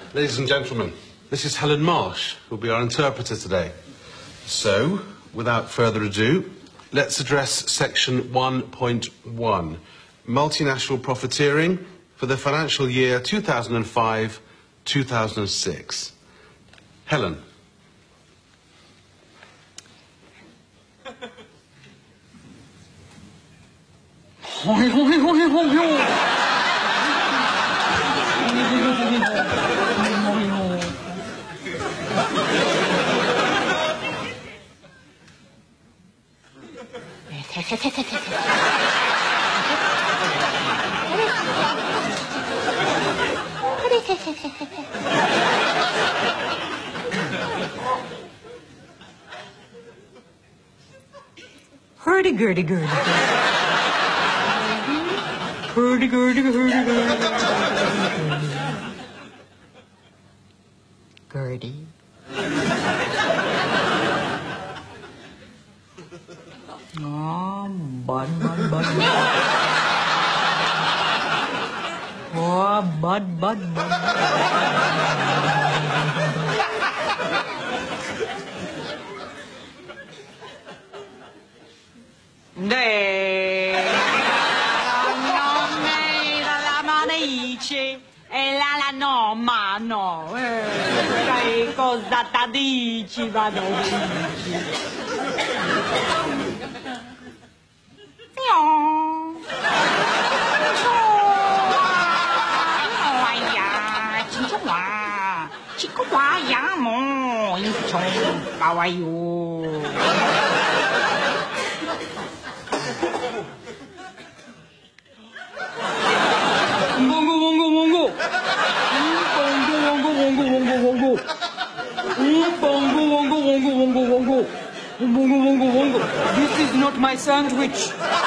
Ladies and gentlemen, this is Helen Marsh, who'll be our interpreter today. So, without further ado, let's address section 1.1, multinational profiteering for the financial year 2005-2006. Helen. Hurdy-gurdy-gurdy. Hurdy-gurdy-gurdy-gurdy. Gurdy. Oh, bud. Oh, bud. No, sai cosa ti dici, vado dici. Bongo. This is not my sandwich.